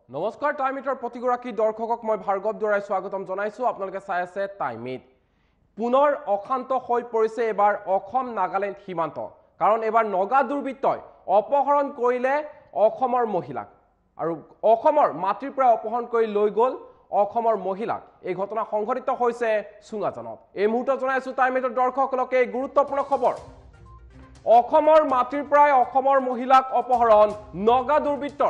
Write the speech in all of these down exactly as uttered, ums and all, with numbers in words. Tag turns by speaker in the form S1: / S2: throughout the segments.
S1: নমস্কাৰ টাইমিটৰ প্ৰতিগৰাকী দৰ্শকক মই ভাৰ্গৱ দুৰাই স্বাগতম জনাইছো আপোনালোকে চাই আছে টাইমিট পুনৰ অশান্ত হৈ পৰিছে এবাৰ অসম নাগালেণ্ড সীমান্ত কাৰণ এবাৰ নগা দুৰ্বৃত্তই অপহৰণ কৰিলে অসমৰ মহিলাক আৰু অসমৰ মাতৃৰ পৰা অপহৰণ কৰি লৈ গল অসমৰ মহিলাক এই ঘটনা সংঘটিত হৈছে সুঙাজনত এই মুহূৰ্তত জনাইছো টাইমিটৰ দৰ্শকসকলকে এই গুৰুত্বপূৰ্ণ খবৰ অসমৰ মাতৃৰ পৰা অসমৰ মহিলাক অপহৰণ নগা দুৰ্বৃত্তৰ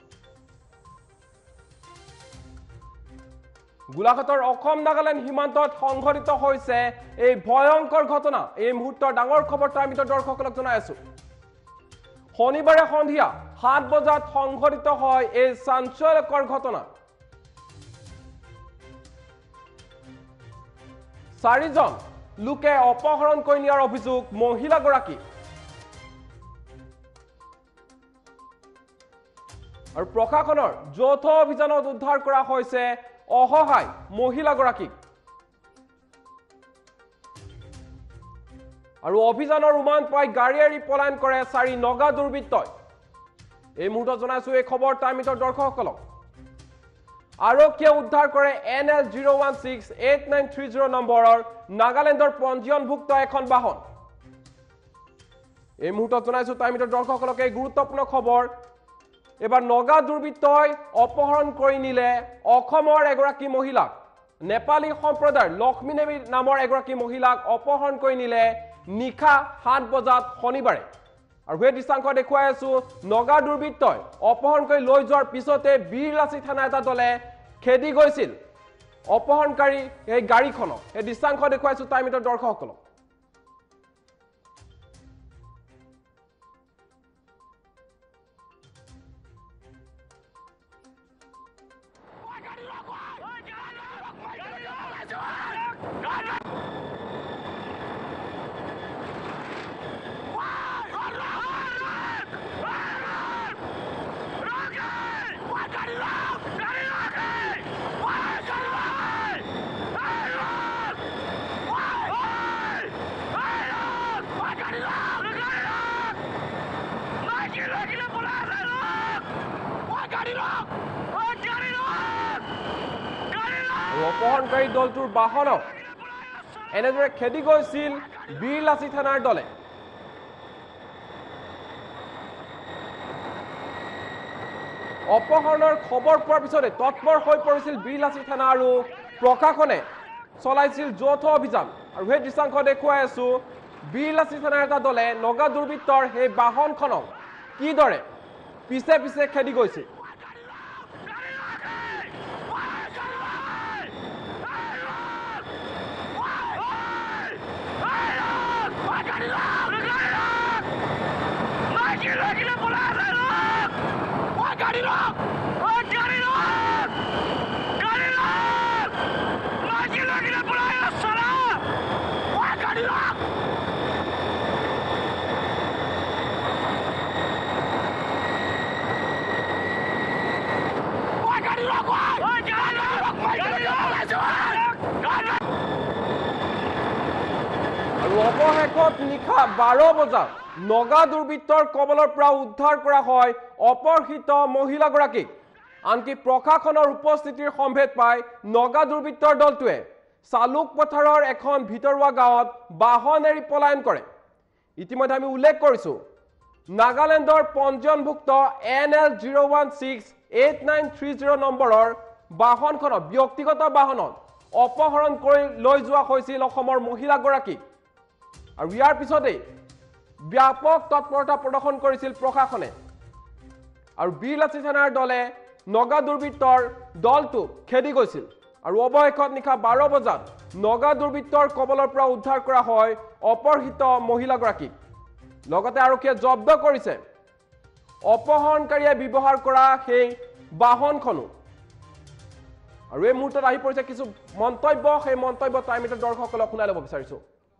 S1: গোলাঘাটৰ অসম নাগালেণ্ড সীমান্তত সংঘটিত হৈছে এই ভয়ংকৰ ঘটনা এই মুহূৰ্তৰ ডাঙৰ খবৰ টাইমিটৰ দৰ্শকসকলক জনাই আছো শনিবাৰে সন্ধিয়া সাত বজাত সংঘটিত হয় এই চাঞ্চল্যকৰ ঘটনা চাৰিজন লোকে অপহৰণ কৰি নিয়াৰ অভিযোগ মহিলাগৰাকী আৰু প্ৰশাসনৰ যৌথ অভিযানত উদ্ধাৰ কৰা হৈছে অসহায় মহিলাগৰাকীক আৰু অভিযানৰ উমান পাই গাড়ী এৰি পলায়ন কৰে চাৰি নগা দুৰ্বৃত্তই এই মুহূৰ্তত জনাইছো এই খবৰ টাইমিটৰ দৰ্শকসকলক আৰক্ষীয়ে উদ্ধাৰ কৰে N L zero' one six eight nine three zero' নম্বৰৰ নাগালেণ্ডৰ পঞ্জীয়নভুক্ত এখন বাহন এই মুহূৰ্তত জনাইছো টাইমিটৰ দৰ্শকসকলক এই গুৰুত্বপূৰ্ণ খবৰ এবাৰ নগা দুৰ্বৃত্তই অপহৰণ কৰি নিলে অসমৰ এগৰাকী মহিলাক নেপালী সম্প্ৰদায়ৰ লক্ষ্মী দেৱী নামৰ এগৰাকী মহিলাক অপহৰণ কৰি নিলে নিশা সাত বজাত শনিবাৰে আৰু এই দৃশ্যাংশ দেখুৱাই আছো নগা দুৰ্বৃত্তই অপহৰণ কৰি লৈ যোৱাৰ পিছতে বীৰলাচি থানা এটা দলে খেদি গৈছিল অপহৰণকাৰী এই গাড়ীখনক এই দৃশ্যাংশ দেখুৱাইছো টাইমিটৰ দৰ্শকসকলক অপহৰণকাৰী দলটোৰ বাহনক এনেদৰে খেদি গৈছিল বীৰলাচি থানাৰ দলে অপহৰণৰ খবৰ পোৱাৰ পিছতে তৎপৰ হৈ পৰিছিল বীৰলাচি থানা আৰু প্ৰশাসনে চলাইছিল যৌথ অভিযান আৰু সেই দৃশ্যাংশ দেখুৱাই আছো বীৰলাচি থানাৰ এটা দলে নগা দুৰ্বৃত্তৰ সেই বাহনখনক কিদৰে পিছে পিছে খেদি গৈছিল আৰু অৱশেষত নিশা বাৰ বজাত নগা দুৰ্বৃত্তৰ কবলৰ পৰা উদ্ধাৰ কৰা হয় অপহৃত মহিলাগৰাকীক আনকি প্ৰশাসনৰ উপস্থিতিৰ সম্ভেদ পাই নগা দুৰ্বৃত্তৰ দলটোৱে চালুক পথাৰৰ এখন ভিতৰুৱা গাঁৱত বাহন এৰি পলায়ন কৰে ইতিমধ্যে আমি উল্লেখ কৰিছো নাগালেণ্ডৰ পঞ্জীয়নভুক্ত N L zero' one six eight nine three zero' নম্বৰৰ বাহনখনত ব্যক্তিগত বাহনত অপহৰণ কৰি লৈ যোৱা হৈছিল অসমৰ মহিলাগৰাকীক আৰু ইয়াৰ পিছতেই ব্যাপক তৎপৰতা প্ৰদৰ্শন কৰিছিল প্ৰশাসনে আৰু বীৰলাচি থানাৰ দলে নগা দুৰ্বৃত্তৰ দলটো খেদি গৈছিল আৰু অৱশেষত নিশা বাৰ বজাত নগা দুৰ্বৃত্তৰ কবলৰ পৰা উদ্ধাৰ কৰা হয় অপহৃত মহিলাগৰাকীক লগতে আৰক্ষীয়ে জব্দ কৰিছে অপহৰণকাৰীয়ে ব্যৱহাৰ কৰা সেই বাহনখনো আৰু এই মুহূৰ্তত আহি পৰিছে কিছু মন্তব্য সেই মন্তব্য টাইমিটৰ দৰ্শকসকলক শুনাই ল'ব বিচাৰিছো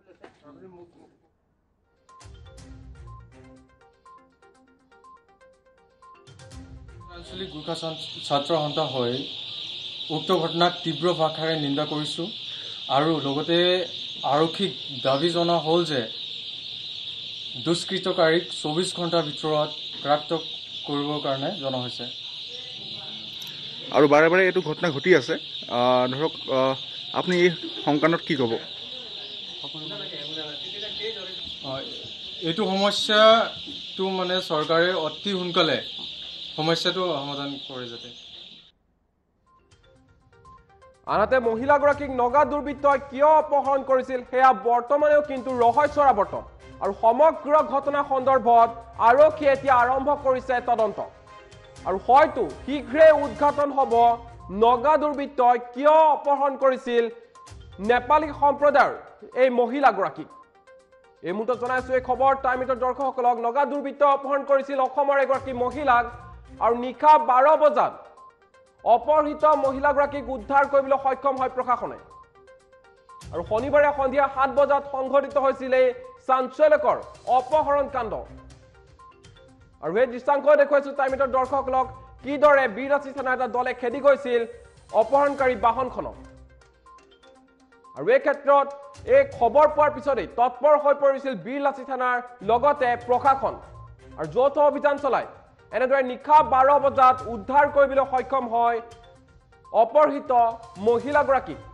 S2: আঞ্চলিক গোৰ্খা ছাত্ৰ সন্থা হৈ উক্ত ঘটনাক তীব্ৰ ভাষাৰে নিন্দা কৰিছোঁ আৰু লগতে আৰক্ষীক দাবী জনা হ'ল যে দুষ্কৃতকাৰীক চৌবিশ ঘণ্টাৰ ভিতৰত গ্ৰেপ্তাৰ কৰিবৰ কাৰণে জনা হৈছে।
S3: আৰু বাৰে বাৰে এইটো ঘটনা ঘটি আছে ধৰক আপুনি এই সংক্ৰান্তত কি ক'ব
S2: এইটো সমস্যাটো মানে চৰকাৰে অতি সোনকালে সমস্যাটো সমাধান কৰে যাতে
S1: আনহাতে মহিলাগৰাকীক নগা দুৰ্বৃত্তই কিয় অপহৰণ কৰিছিল সেয়া বৰ্তমানেও কিন্তু ৰহস্যৰ আৱৰ্তন আৰু সমগ্ৰ ঘটনা সন্দৰ্ভত আৰক্ষীয়ে এতিয়া আৰম্ভ কৰিছে তদন্ত আৰু হয়তো শীঘ্ৰে উদ্ঘাটন হ'ব নগা দুৰ্বৃত্তই কিয় অপহৰণ কৰিছিল নেপালী সম্প্ৰদায়ৰ এই মহিলাগৰাকীক এই মুহূৰ্তত জনাইছো এই খবৰ টাইমিটৰ দৰ্শকসকলক নগা দুৰ্বৃত্তই অপহৰণ কৰিছিল অসমৰ এগৰাকী মহিলাক আৰু নিশা বাৰ বজাত অপহৃত মহিলাগৰাকীক উদ্ধাৰ কৰিবলৈ সক্ষম হয় প্ৰশাসনে আৰু শনিবাৰে সন্ধিয়া সাত বজাত সংঘটিত হৈছিল এই চাঞ্চল্যকৰ অপহৰণ কাণ্ড আৰু এই দৃশ্যাংশ দেখুৱাইছো টাইমিটৰ দৰ্শকসকলক কিদৰে বীৰৰাচি থানাৰ এটা দলে খেদি গৈছিল অপহৰণকাৰী বাহনখনক আৰু এই ক্ষেত্ৰত এই খবৰ পোৱাৰ পিছতেই তৎপৰ হৈ পৰিছিল বীৰৰাচি থানাৰ লগতে প্ৰশাসন আৰু যৌথ অভিযান চলাই এনেদৰে নিশা বাৰ বজাত উদ্ধাৰ কৰিবলৈ সক্ষম হয় অপহৃত মহিলাগৰাকীক